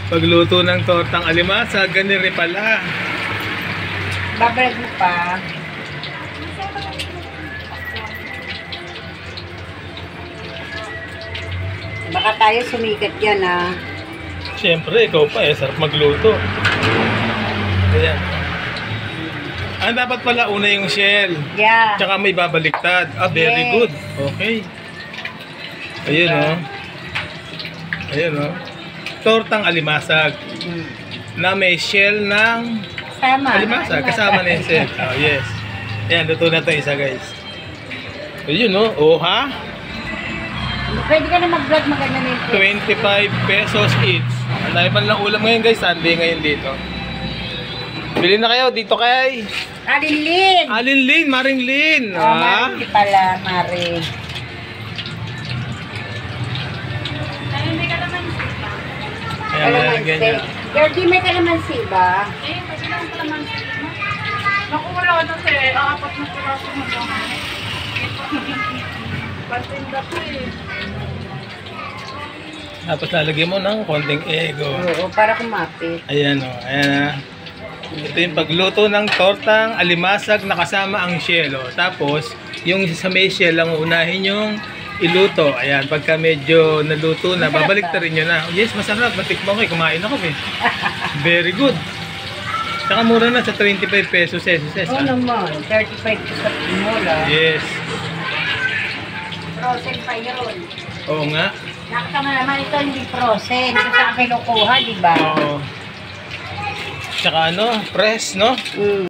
Pagluto ng tortang alimasa, ganun pala. Babalik mo pa. Baka tayo sumikat yan ah. Siyempre, ikaw pa eh. Sarap magluto. Ayan. Dapat pala una yung shell. Yeah. Tsaka may babaliktad. Very Yes. good. Okay. Ayun o. Ayun o. Tortang alimasag. Na may shell ng Kasama. alimasag. Kasama na yung shell. Oh, yes. Ayan, luto na ito isa guys. Ayun o. Oh, ha? Pwede ka na mag-vlog maganda nito. 25 pesos each. Ang dami pa lang ulam ngayon guys. Sunday ngayon dito. Bili na kayo dito kay Alin Lin! Alin Lin, Maring Lin. Oh, Mari pala, Mari. Ayun, may kalamansi pa. Ayan, ayan, ganyan. Gertie, may kalamansi ba? Eh, pwede lang kalamansi. Naku, wala na siya. Apat na piraso mo lang. Pantinda ko eh. Tapos lalagyan mo ng konting egg. Oh. Oo, para kumapit. Ayan o, ayan. Ito yung pagluto ng tortang alimasag na kasama ang shell. Oh. Tapos, yung sa may shell ang unahin yung iluto. Ayan, pagka medyo naluto na, babalik na rin nyo na. Yes, masarap. Matikman ko eh. Kumain ako eh. Very good. Saka mura na sa 25 pesos. Oo naman, 35 sa Timola. Yes. Frozen pa yun. Oo nga. Nakasama naman ito hindi frozen. Ito sa kinukuha, di ba? Oo. Tsaka ano, press, no?